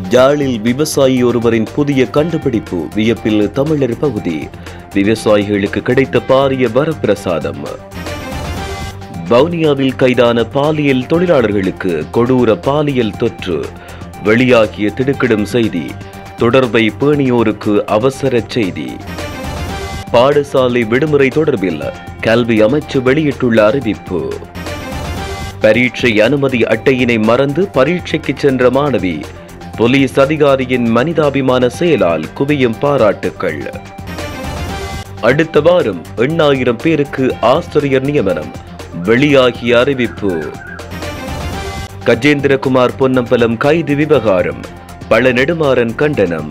யாழில் விவசாயி ஒருவரின் புதிய கண்டுபிடிப்பு வியப்பில் தமிழர் பகுதி. விவசாயிகளுக்கு கிடைத்த பாரிய வரப்பிரசாதம். வவுனியாவில் கைதான பாலியல் தொழிலாளர்களுக்கு கொடூர பாலியல் தொற்று. வெளியாகிய திடுக்கிடும் செய்தி. தொடர்பை பேணியோருக்கு அவசர செய்தி. பாடசாலை விடுமுறை தொடர்பில் கல்வி அமைச்சு வெளியிட்டுள்ள அறிவிப்பு. பரீட்சை அனுமதி அட்டையினை மறந்து பரீட்சைக்கு சென்ற மாணவி. போலீஸ் அதிகாரியின் மனிதாபிமான செயலால் குவியும் பாராட்டுக்கள். அடுத்த வாரம் 8000 பேருக்கு ஆசிரியர் நியமனம். வெளியாகிய அறிவிப்பு. கஜேந்திரகுமார் பொன்னம்பலம் கைது விவகாரம். பல நெடுமாறன் கண்டனம்.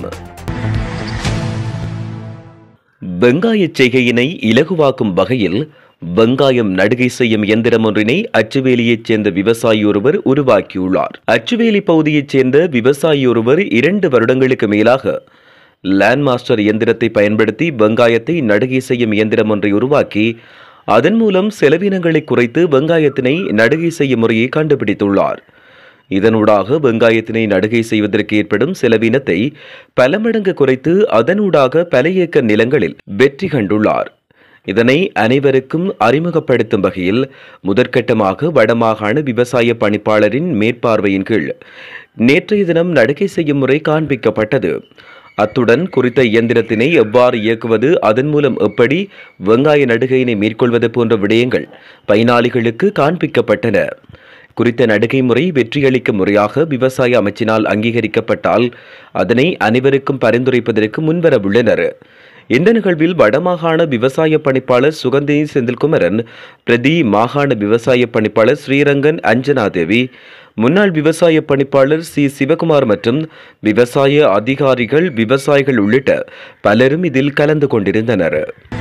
வெங்காய செய்கையினை இலகுவாக்கும் வகையில் வெங்காயம் நடுகை செய்யும் எந்திரம் ஒன்றினை அச்சுவேலியைச் சேர்ந்த விவசாயி ஒருவர் உருவாக்கியுள்ளார். அச்சுவேலி பகுதியைச் சேர்ந்த விவசாயி ஒருவர் 2 வருடங்களுக்கு மேலாக லேண்ட் மாஸ்டர் இயந்திரத்தை பயன்படுத்தி வெங்காயத்தை நடுகை செய்யும் இயந்திரம் ஒன்றை உருவாக்கி அதன் மூலம் செலவினங்களை குறைத்து வெங்காயத்தினை நடுகை செய்யும் முறையை கண்டுபிடித்துள்ளார். இதனூடாக வெங்காயத்தினை நடுகை செய்வதற்கு ஏற்படும் செலவினத்தை பல மடங்கு குறைத்து அதனூடாக பல ஏக்கர் நிலங்களில் வெற்றி கண்டுள்ளார். இதனை அனைவருக்கும் அறிமுகப்படுத்தும் வகையில் முதற்கட்டமாக வடமாகாண விவசாய பணிப்பாளரின் மேற்பார்வையின் கீழ் நேற்றைய தினம் நடுகை செய்யும் முறை காண்பிக்கப்பட்டது. அத்துடன் குறித்த இயந்திரத்தினை எவ்வாறு இயக்குவது, அதன் மூலம் எப்படி வெங்காய நடுகையினை மேற்கொள்வது போன்ற விடயங்கள் பயனாளிகளுக்கு காண்பிக்கப்பட்டன. குறித்த நடுகை முறை வெற்றியளிக்கும் முறையாக விவசாய அமைச்சினால் அங்கீகரிக்கப்பட்டால் அதனை அனைவருக்கும் பரிந்துரைப்பதற்கு முன்வரவுள்ளனர். இந்த நிகழ்வில் வடமாகாண விவசாய பணிப்பாளர் சுகந்தினி செந்தில்குமரன், பிரதி மாகாண விவசாய பணிப்பாளர் ஸ்ரீரங்கன் அஞ்சனாதேவி, முன்னாள் விவசாய பணிப்பாளர் சி சிவகுமார் மற்றும் விவசாய அதிகாரிகள், விவசாயிகள் உள்ளிட்ட பலரும் இதில் கலந்து கொண்டிருந்தனர்.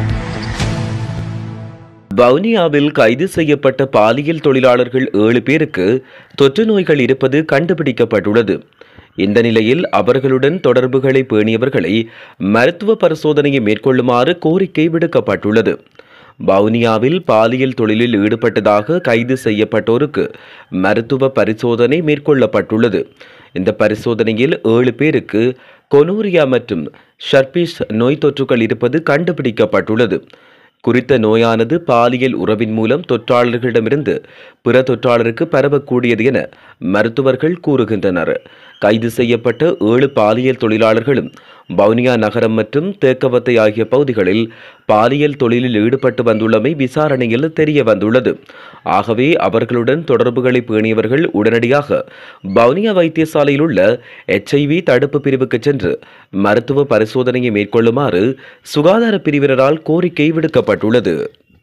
வவுனியாவில் கைது செய்யப்பட்ட பாலியல் தொழிலாளர்கள் 7 பேருக்கு தொற்று நோய்கள் இருப்பது கண்டுபிடிக்கப்பட்டுள்ளது. இந்த நிலையில் அவர்களுடன் தொடர்புகளை பேணியவர்களை மருத்துவ பரிசோதனையை மேற்கொள்ளுமாறு கோரிக்கை விடுக்கப்பட்டுள்ளது. வவுனியாவில் பாலியல் தொழிலில் ஈடுபட்டதாக கைது செய்யப்பட்டோருக்கு மருத்துவ பரிசோதனை மேற்கொள்ளப்பட்டுள்ளது. இந்த பரிசோதனையில் 7 பேருக்கு கொனூரியா மற்றும் ஷர்பிஷ் நோய் தொற்றுகள் இருப்பது கண்டுபிடிக்கப்பட்டுள்ளது. குறித்த நோயானது பாலியல் உறவின் மூலம் தொற்றாளர்களிடமிருந்து பிற தொற்றாளருக்கு பரவக்கூடியது என மருத்துவர்கள் கூறுகின்றனர். கைது செய்யப்பட்ட 7 பாலியல் தொழிலாளர்களும் வவுனியா நகரம் மற்றும் தேக்கவத்தை ஆகிய பகுதிகளில் பாலியல் தொழிலில் ஈடுபட்டு வந்துள்ளமை விசாரணையில் தெரிய வந்துள்ளது. ஆகவே அவர்களுடன் தொடர்புகளை பேணியவர்கள் உடனடியாக வவுனியா வைத்தியசாலையில் உள்ள HIV தடுப்பு பிரிவுக்கு சென்று மருத்துவ பரிசோதனையை மேற்கொள்ளுமாறு சுகாதார பிரிவினரால் கோரிக்கை விடுக்கப்பட்டுள்ளது.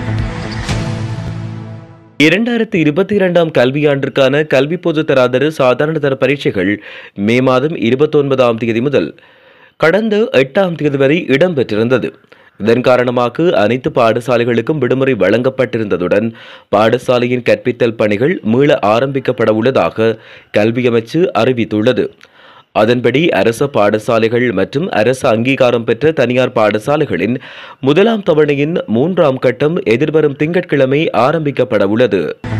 2022ஆம் கல்வியாண்டிற்கான கல்வி பொதுத்தராதர சாதாரண தர பரீட்சைகள் மே மாதம் 29ஆம் தேதி முதல் கடந்த 8ஆம் தேதி வரை இடம்பெற்றிருந்தது. இதன் காரணமாக அனைத்து பாடசாலைகளுக்கும் விடுமுறை வழங்கப்பட்டிருந்ததுடன் பாடசாலையின் கற்பித்தல் பணிகள் மீள ஆரம்பிக்கப்பட உள்ளதாக கல்வி அமைச்சு அறிவித்துள்ளது. அதன்படி அரச பாடசாலைகள் மற்றும் அரசு அங்கீகாரம் பெற்ற தனியார் பாடசாலைகளின் 1ஆம் தவணையின் 3ஆம் கட்டம் எதிர்வரும் திங்கட்கிழமை ஆரம்பிக்கப்பட உள்ளது.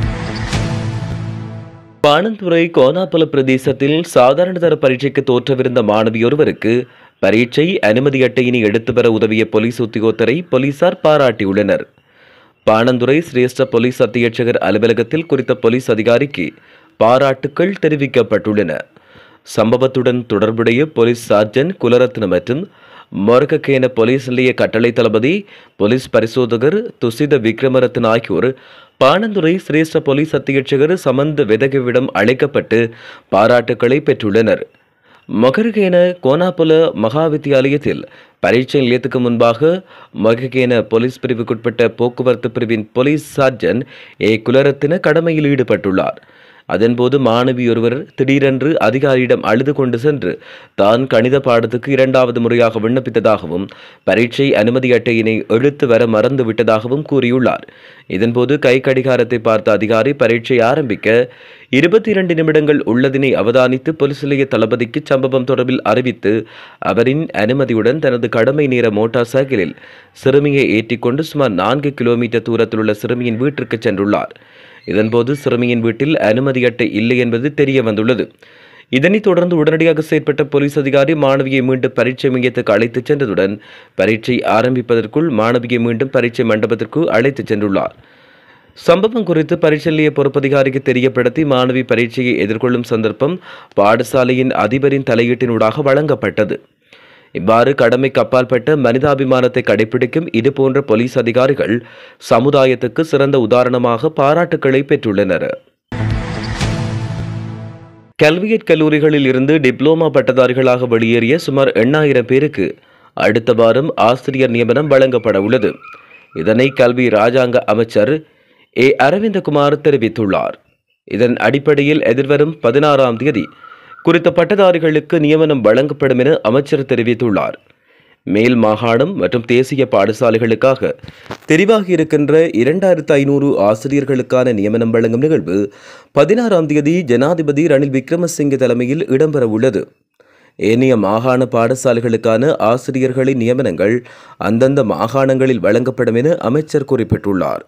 பாணந்துறை கோனாப்பல பிரதேசத்தில் சாதாரண தர பரீட்சைக்கு தோற்றவிருந்த மாணவியொருவருக்கு பரீட்சை அனுமதி அட்டையினை எடுத்து வர உதவிய போலீஸ் உத்தியோகத்தரை போலீசார் பாராட்டியுள்ளனர். பாணந்துறை சிரேஷ்ட போலீஸ் அத்தியட்சகர் அலுவலகத்தில் குறித்த போலீஸ் அதிகாரிக்கு பாராட்டுக்கள் தெரிவிக்கப்பட்டுள்ளன. சம்பவத்துடன் தொடர்புடைய போலீஸ் சார்ஜன்ட் குலரத்ன மற்றும் மொரகக்கேன போலீஸ் நிலைய கட்டளை தளபதி போலீஸ் பரிசோதகர் துசித விக்ரமரத்ன ஆகியோர் பாணந்துறை சிரேஷ்ட போலீஸ் அத்தியட்சகர் சமந்த வெதகவிடம் அழைக்கப்பட்டு பாராட்டுக்களை பெற்றுள்ளனர். மொகர்கேன கோனாபுல மகா வித்தியாலயத்தில் பரீட்சை நிலையத்துக்கு முன்பாக மொகர்கேன போலீஸ் பிரிவுக்குட்பட்ட போக்குவரத்து பிரிவின் போலீஸ் சார்ஜன்ட் குலரத்ன கடமையில் ஈடுபட்டுள்ளார். அதன்போது மாணவி ஒருவர் திடீரென்று அதிகாரியிடம் அழுது கொண்டு சென்று தான் கணித பாடத்துக்கு 2வது முறையாக விண்ணப்பித்ததாகவும் பரீட்சை அனுமதி அட்டையினை எடுத்து வர மறந்து விட்டதாகவும் கூறியுள்ளார். இதன்போது கை கடிகாரத்தை பார்த்த அதிகாரி பரீட்சை ஆரம்பிக்க 22 நிமிடங்கள் உள்ளதினை அவதானித்து போலீஸ் நிலைய தளபதிக்கு சம்பவம் தொடர்பில் அறிவித்து அவரின் அனுமதியுடன் தனது கடமை நேர மோட்டார் சைக்கிளில் சிறுமியை ஏற்றிக்கொண்டு சுமார் 4 கிலோமீட்டர் தூரத்தில் உள்ள சிறுமியின் வீட்டிற்கு சென்றுள்ளார். இதன்போது சிறுமியின் வீட்டில் அனுமதி அட்டை இல்லை என்பது தெரிய வந்துள்ளது. இதனைத் தொடர்ந்து உடனடியாக செயற்பட்ட போலீஸ் அதிகாரி மாணவியை மீண்டும் பரீட்சை மையத்துக்கு அழைத்துச் சென்றதுடன் பரீட்சை ஆரம்பிப்பதற்குள் மாணவியை மீண்டும் பரீட்சை மண்டபத்திற்கு அழைத்துச் சென்றுள்ளார். சம்பவம் குறித்து பரீட்சை நிலைய பொறுப்பதிகாரிக்கு தெரியப்படுத்தி மாணவி பரீட்சையை எதிர்கொள்ளும் சந்தர்ப்பம் பாடசாலையின் அதிபரின் தலையீட்டினூடாக வழங்கப்பட்டது. இவ்வாறு கடமைக்கு அப்பாற்பட்ட மனிதாபிமானத்தை கடைபிடிக்கும் இதுபோன்ற போலீஸ் அதிகாரிகள் சமுதாயத்துக்கு சிறந்த உதாரணமாக பாராட்டுக்களை பெற்றுள்ளனர். கல்வியற் கல்லூரிகளில் இருந்து டிப்ளோமா பட்டதாரிகளாக வெளியேறிய சுமார் 8000 பேருக்கு அடுத்த வாரம் ஆசிரியர் நியமனம் வழங்கப்பட உள்ளது. இதனை கல்வி இராஜாங்க அமைச்சர் அரவிந்தகுமார் தெரிவித்துள்ளார். இதன் அடிப்படையில் எதிர்வரும் 16ஆம் தேதி குறித்த பட்டதாரிகளுக்கு நியமனம் வழங்கப்படும் என அமைச்சர் தெரிவித்துள்ளார். மேல் மாகாணம் மற்றும் தேசிய பாடசாலைகளுக்காக தெரிவாகியிருக்கின்ற 2500 ஆசிரியர்களுக்கான நியமனம் வழங்கும் நிகழ்வு 16ஆம் தேதி ஜனாதிபதி ரணில் விக்ரமசிங்கே தலைமையில் இடம்பெற உள்ளது. ஏனைய மாகாண பாடசாலைகளுக்கான ஆசிரியர்களின் நியமனங்கள் அந்தந்த மாகாணங்களில் வழங்கப்படும் என அமைச்சர் குறிப்பிட்டுள்ளார்.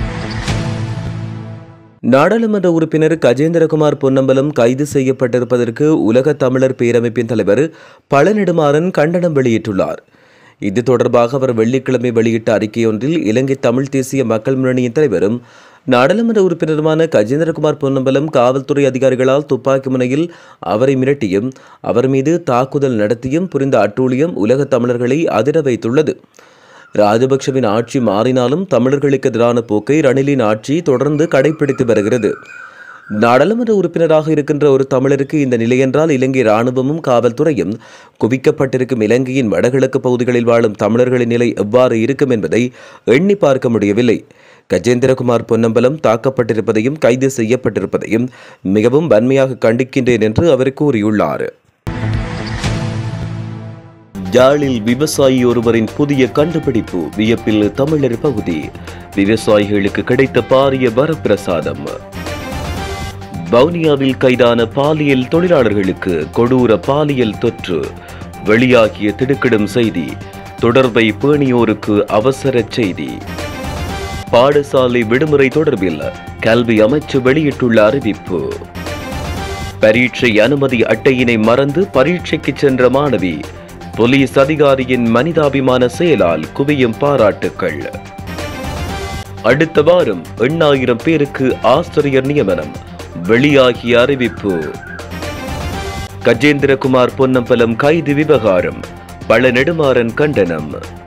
நாடாளுமன்ற உறுப்பினர் கஜேந்திரகுமார் பொன்னம்பலம் கைது செய்யப்பட்டிருப்பதற்கு உலக தமிழர் பேரமைப்பின் தலைவர் பழநெடுமாறன் கண்டனம் வெளியிட்டுள்ளார். இது தொடர்பாக அவர் வெள்ளிக்கிழமை வெளியிட்ட அறிக்கையொன்றில் இலங்கை தமிழ் தேசிய மக்கள் முன்னணியின் தலைவரும் நாடாளுமன்ற உறுப்பினருமான கஜேந்திரகுமார் பொன்னம்பலம் காவல்துறை அதிகாரிகளால் துப்பாக்கி முனையில் அவரை மிரட்டியும் அவர் மீது தாக்குதல் நடத்தியும் புரிந்த அட்டூழியம் உலக தமிழர்களை அதிர வைத்துள்ளது. ராஜபக்சவின் ஆட்சி மாறினாலும் தமிழர்களுக்கு எதிரான போக்கை ரணிலின் ஆட்சி தொடர்ந்து கடைபிடித்து வருகிறது. நாடாளுமன்ற உறுப்பினராக இருக்கின்ற ஒரு தமிழருக்கு இந்த நிலையென்றால் இலங்கை இராணுவமும் காவல்துறையும் குவிக்கப்பட்டிருக்கும் இலங்கையின் வடகிழக்கு பகுதிகளில் வாழும் தமிழர்களின் நிலை எவ்வாறு இருக்கும் என்பதை எண்ணி பார்க்க முடியவில்லை. கஜேந்திரகுமார் பொன்னம்பலம் தாக்கப்பட்டிருப்பதையும் கைது செய்யப்பட்டிருப்பதையும் மிகவும் வன்மையாக கண்டிக்கின்றேன் என்று அவர் கூறியுள்ளார். யாழில் விவசாயி ஒருவரின் புதிய கண்டுபிடிப்பு வியப்பில் தமிழர் பகுதி. விவசாயிகளுக்கு கிடைத்த பாரிய வரப்பிரசாதம். வவுனியாவில் கைதான பாலியல் தொழிலாளர்களுக்கு கொடூர பாலியல் தொற்று. வெளியாகிய திடுக்கிடும் செய்தி. தொடர்பை பேணியோருக்கு அவசர செய்தி. பாடசாலை விடுமுறை தொடர்பில் கல்வி அமைச்சு வெளியிட்டுள்ள அறிவிப்பு. பரீட்சை அனுமதி அட்டையினை மறந்து பரீட்சைக்கு சென்ற மாணவி. போலீஸ் அதிகாரியின் மனிதாபிமான செயலால் குவியும் பாராட்டுக்கள். அடுத்த வாரம் 8000 பேருக்கு ஆசிரியர் நியமனம். வெளியாகிய அறிவிப்பு. கஜேந்திரகுமார் பொன்னம்பலம் கைது விவகாரம் பழநெடுமாறன் கண்டனம்.